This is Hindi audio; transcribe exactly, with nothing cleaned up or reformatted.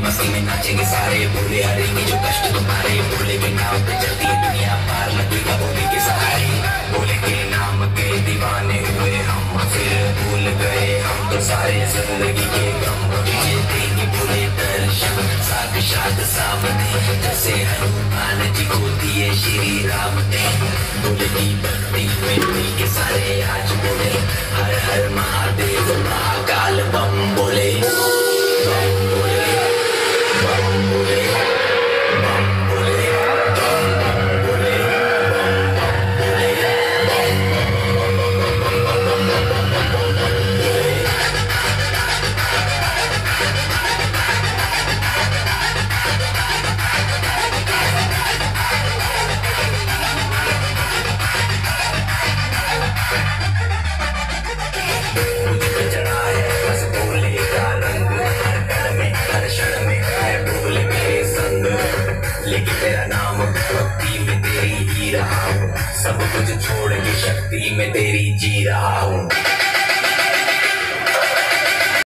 मस्ती में नाचेंगे सारे, बोले हारेंगे जो कष्ट तुम्हारे, बोले के नाम पे चलती है दुनिया, पार लगेगा बोले के सहारे। बोले के नाम के दीवाने हुए हम, फिर भूल गए हम तो सारे जिंदगी के गम। विजय देंगे बोले दर्शन, साक्षात सामने, जैसे हनुमान जी को दिए श्री राम ने। बोले की भक्ति में मिल के सारे आज बोले, हर हर महादेव महाकाल बम बोले, बम बोले, बम बोले, बम बोले, बम बम बोले, बम बम बोले, बम बम बम बम बम बम बम बम बम बम बोले। मुझ पे चढ़ा है बस बोले का रंग, हर पल में हर क्षण में है बोले मेरे संग। लेकिन तेरा नाम भक्ति में तेरी ही रहा हूँ, सब कुछ छोड़ के शक्ति में तेरी जी रहा हूँ।